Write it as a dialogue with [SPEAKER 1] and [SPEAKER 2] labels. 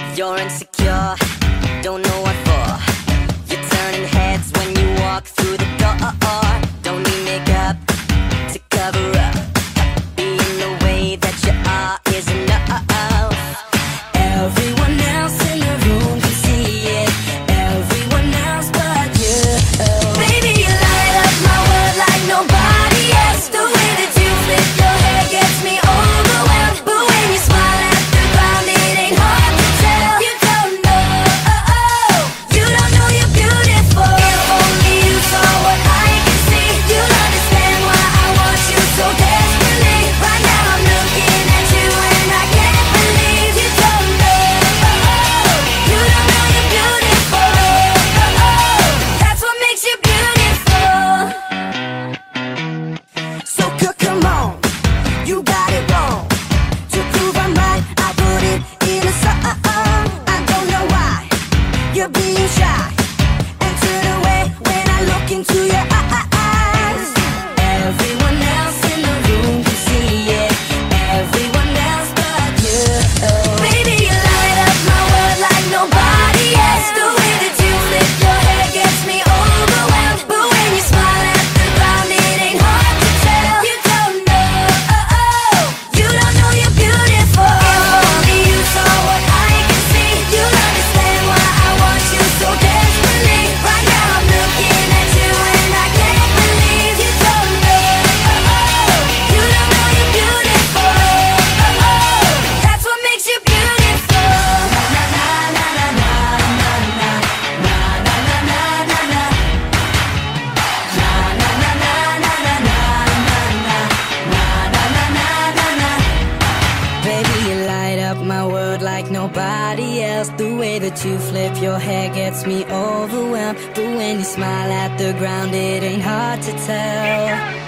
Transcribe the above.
[SPEAKER 1] You're insecure, don't know what for. You're turning heads when you walk through the door. Don't need makeup to cover up. Being the way that you are is enough. Everyone else in the room can see it. Everyone else but you. Baby, you light up my world like nobody else. The way that you flip your hair gets me overwhelmed. But when you smile at the ground, it ain't hard to tell. You don't know you're beautiful. If only you saw what I can see, you'll understand why I want you so desperately. Right now I'm looking at you and I can't believe you don't know you're beautiful. That's what makes you beautiful. So come on, you got it wrong. To prove I'm right, I put it in a song. I don't know why you're being shy and turn away when I look into your eyes. Everyone else in the room can see it. Everyone else but you. Baby, you light up my world like nobody else. The way that you flip your hair gets me overwhelmed. But when you smile at the ground, it ain't hard to tell. You don't know you're beautiful. If only you saw what I can see, you'll understand why I want you so desperately. Right now I'm looking at you and I can't believe you don't know you're beautiful. That's what makes you beautiful. Na na na na na na na na na na na na na na na na na na na na. Baby, you light up my world like nobody else. The way that you flip your hair gets me overwhelmed. But when you smile at the ground, it ain't hard to tell.